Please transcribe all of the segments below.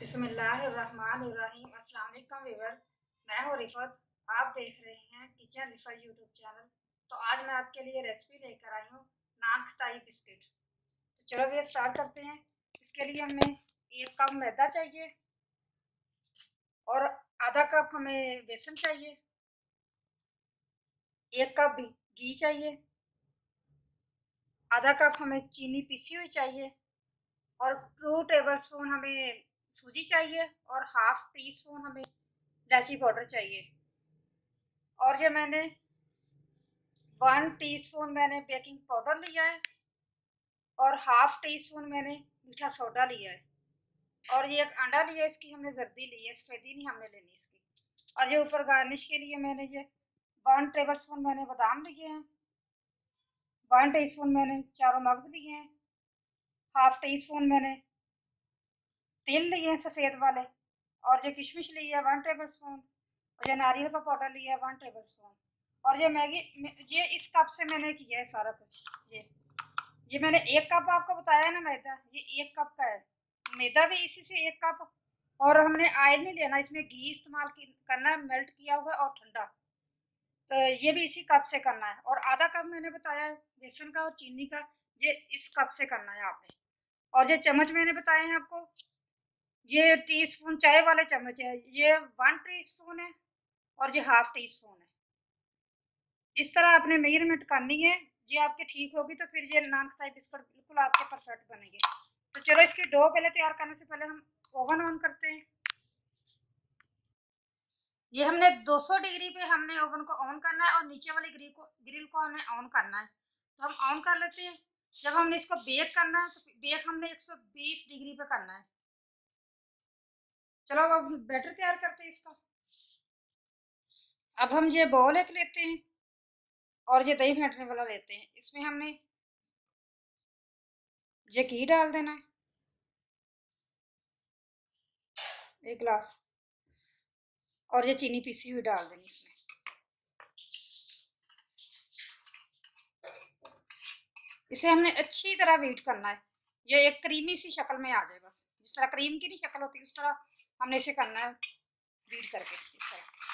बिस्मिल्लाहिर्रहमानिर्रहीम। अस्सलाम वालेकुम व्यूअर्स, मैं हूँ रिफत। आप देख रहे हैं किचन रिफत यूट्यूब चैनल। तो आज मैं आपके लिए रेसिपी लेकर आई हूँ नान खटाई बिस्किट। तो चलो भैया स्टार्ट करते हैं। इसके लिए हमें 1 कप मैदा चाहिए और आधा कप हमें बेसन चाहिए, 1 कप घी चाहिए, आधा कप हमें चीनी पीसी हुई चाहिए और 2 टेबलस्पून हमें सूजी चाहिए और हाफ टी स्पून हमें इलायची पाउडर चाहिए। और जो मैंने 1 टीस्पून मैंने बेकिंग पाउडर लिया है और हाफ टी स्पून मैंने मीठा सोडा लिया है और ये एक अंडा लिया है, इसकी हमने जर्दी ली है, सफेदी नहीं हमने लेनी इसकी। और ये ऊपर गार्निश के लिए मैंने ये 1 टेबल स्पून मैंने बादाम लिए हैं, 1 टीस्पून मैंने चारों मगज लिए हैं, हाफ टी स्पून मैंने तिल लिए हैं सफ़ेद वाले और ये किशमिश ली है 1 टेबल स्पून और ये नारियल का पाउडर लिया है 1 टेबल स्पून। और ये ये इस कप से मैंने किया है सारा कुछ। ये मैंने 1 कप आपको बताया है ना मैदा, ये 1 कप का है। मैदा भी इसी से 1 कप। और हमने ऑयल नहीं लेना, इसमें घी इस्तेमाल करना है, मेल्ट किया हुआ और ठंडा। तो ये भी इसी कप से करना है। और आधा कप मैंने बताया है बेसन का और चीनी का, ये इस कप से करना है आपने। और ये चम्मच मैंने बताए हैं आपको, ये टीस्पून चाय वाले चम्मच है, ये 1 टीस्पून है और ये हाफ टी स्पून है। इस तरह आपने मेजरमेंट करनी है, ये आपकी ठीक होगी तो फिर ये नान खटाई बिस्कुट बिल्कुल आपके परफेक्ट बनेंगे। तो चलो इसकी डो पहले तैयार करने से पहले हम ओवन ऑन करते हैं। ये हमने 200 डिग्री पे हमने ओवन को ऑन करना है और नीचे वाली ग्रिल को हमें ऑन करना है। तो हम ऑन कर लेते हैं। जब हमने इसको बेक करना है तो बेक हमने 120 डिग्री पे करना है। चलो अब बैटर तैयार करते हैं इसका। अब हम ये बॉल एक लेते हैं और ये दही फेंटने वाला लेते हैं। इसमें हमने ये घी डाल देना है 1 गिलास और ये चीनी पीसी हुई डाल देनी इसमें। इसे हमने अच्छी तरह बीट करना है, ये एक क्रीमी सी शक्ल में आ जाए, बस जिस तरह क्रीम की नहीं शक्ल होती उस तरह हमने इसे करना है, बीट करके इस तरह।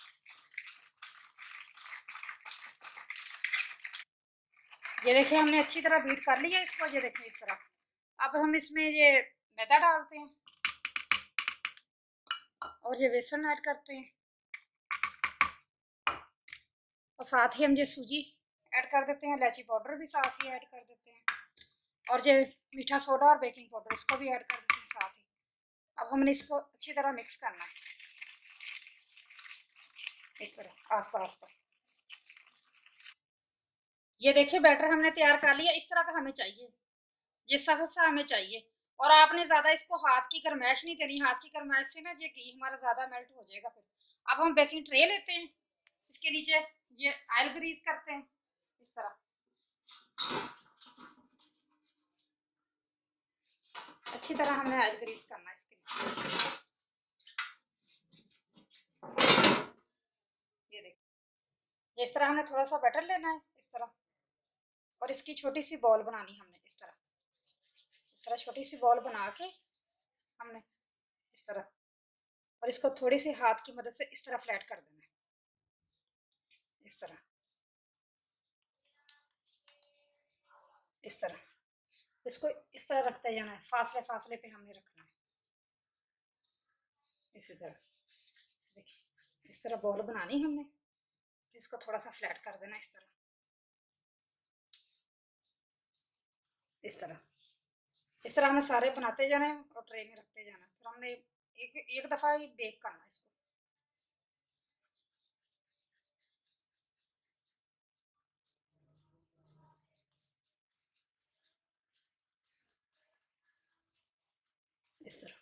ये देखिए हमने अच्छी तरह बीट कर लिया इसको, ये देखिए इस तरह। अब हम इसमें ये मैदा डालते हैं और ये बेसन ऐड करते हैं और साथ ही हम ये सूजी ऐड कर देते हैं, इलायची पाउडर भी साथ ही ऐड कर देते हैं और ये मीठा सोडा और बेकिंग पाउडर इसको भी ऐड कर देते हैं साथ ही। अब हमने इसको अच्छी तरह मिक्स करना है इस तरह आस्ता आस्ता। ये देखिए बैटर हमने तैयार कर लिया, इस तरह का हमें चाहिए, ये सख्त सा हमें चाहिए। और आपने ज्यादा इसको हाथ की गरमाइश नहीं देनी, हाथ की गरमाइश से ना ये घी हमारा ज्यादा मेल्ट हो जाएगा फिर। अब हम बेकिंग ट्रे लेते हैं, इसके नीचे ये ऑयल ग्रीस करते हैं इस तरह। अच्छी तरह हमने ऑयल ग्रीस करना है इसके नीचे। ये देखिए इस तरह हमने थोड़ा सा बटर लेना है इस तरह और इसकी छोटी सी बॉल बनानी हमने इस तरह छोटी सी बॉल बना के हमने इस तरह, और इसको थोड़ी सी हाथ की मदद से इस तरह फ्लैट कर देना है इस तरह, इस तरह इसको इस तरह रखते जाना है, फासले फासले पे हमने रखना है इसी तरह। देखिए इस तरह बॉल बनानी हमने, इसको थोड़ा सा फ्लैट कर देना इस तरह, इस तरह हमें सारे बनाते जाना है और ट्रे में रखते जाना है। फिर हमने एक दफ़ा ही बेक करना है इसको। इस तरह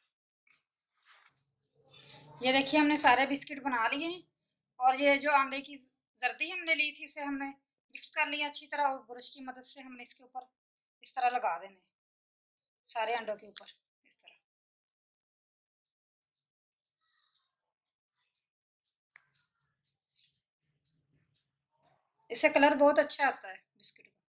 ये देखिए हमने सारे बिस्किट बना लिए हैं और ये जो अंडे की जर्दी हमने ली थी उसे हमने मिक्स कर लिया अच्छी तरह और ब्रश की मदद से हमने इसके ऊपर इस तरह लगा देने सारे अंडों के ऊपर इस तरह। इससे कलर बहुत अच्छा आता है बिस्किट का।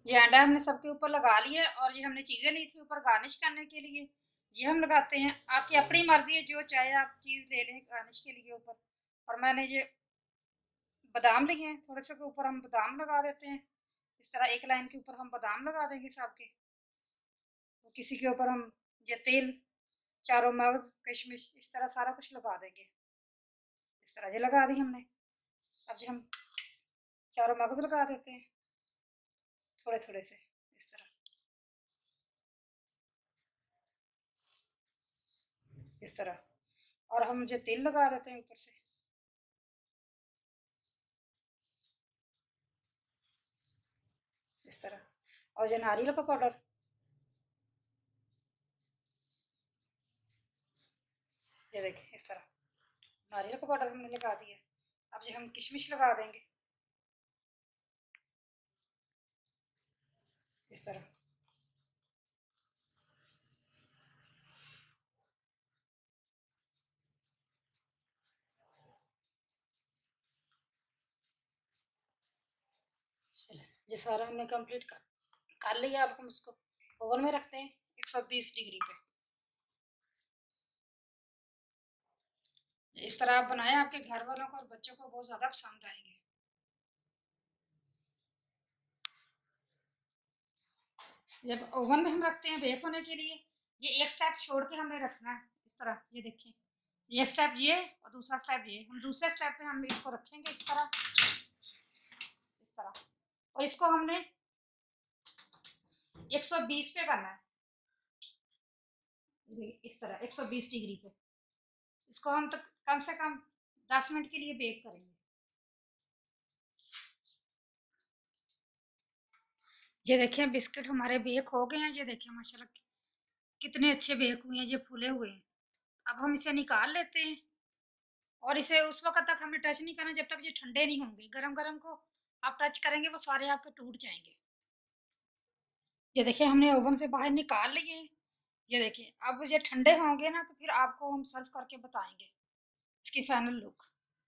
ये अंडा हमने सबके ऊपर लगा लिया और ये हमने चीज़ें ली थी ऊपर गार्निश करने के लिए, ये हम लगाते हैं। आपकी अपनी मर्ज़ी है, जो चाहे आप चीज़ ले लें गार्निश के लिए ऊपर। और मैंने ये बादाम लिए हैं, थोड़े से के ऊपर हम बादाम लगा देते हैं। इस तरह एक लाइन के ऊपर हम बादाम लगा देंगे सबके। तो किसी के ऊपर हम ये तेल, चारों मगज़, किशमिश, इस तरह सारा कुछ लगा देंगे। इस तरह ये लगा दी हमने। अब जो हम चारों मगज़ लगा देते हैं, थोड़े-थोड़े से, इस तरह। इस तरह और हम जो तेल लगा देते हैं ऊपर से, इस तरह। और जो नारियल का पाउडर, ये देखिए इस तरह नारियल का पाउडर हमने लगा दिया। अब जो हम किशमिश लगा देंगे, इस तरह। चलो ये सारा हमने कंप्लीट कर लिया। अब हम इसको ओवन में रखते हैं 120 डिग्री पे। इस तरह आप बनाएं, आपके घर वालों को और बच्चों को बहुत ज़्यादा पसंद आएंगे। जब ओवन में हम रखते हैं बेक होने के लिए, ये एक स्टेप छोड़ के हमने रखना है। इस तरह ये देखिए, ये स्टेप ये और दूसरा स्टेप ये। हम दूसरे स्टेप पे हम इसको रखेंगे इस तरह, इस तरह। और इसको हमने 120 पे करना है, इस तरह 120 डिग्री पे। इसको हम तो कम से कम 10 मिनट के लिए बेक करेंगे। ये देखिए बिस्किट हमारे बेक हो गए हैं। ये देखिए माशाल्लाह कितने अच्छे बेक हुए हैं, ये फूले हुए हैं। अब हम इसे निकाल लेते हैं और इसे उस वक्त तक हमें टच नहीं करना जब तक ये ठंडे नहीं होंगे। गरम गरम को आप टच करेंगे वो सारे आपके टूट जाएंगे। ये देखिए हमने ओवन से बाहर निकाल लिए। ये देखिए अब ये ठंडे होंगे ना तो फिर आपको हम सर्व करके बताएंगे इसकी फाइनल लुक।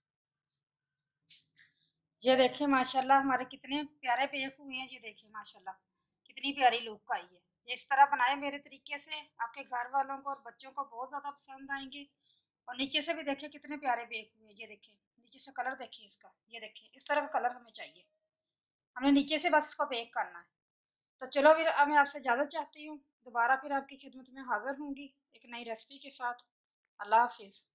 ये देखिए माशाल्लाह हमारे कितने प्यारे बेक हुए हैं। ये देखिए माशाल्लाह कितनी प्यारी लुक आई है। ये इस तरह बनाए मेरे तरीके से, आपके घर वालों को और बच्चों को बहुत ज़्यादा पसंद आएंगे। और नीचे से भी देखिए कितने प्यारे बेक हुए हैं। ये देखिए नीचे से कलर देखिए इसका, ये देखिए इस तरह का कलर हमें चाहिए। हमने नीचे से बस इसको बेक करना है। तो चलो फिर अब मैं आपसे इजाज़त चाहती हूँ। दोबारा फिर आपकी खिदमत में हाजिर होंगी एक नई रेसिपी के साथ। अल्लाह हाफिज़।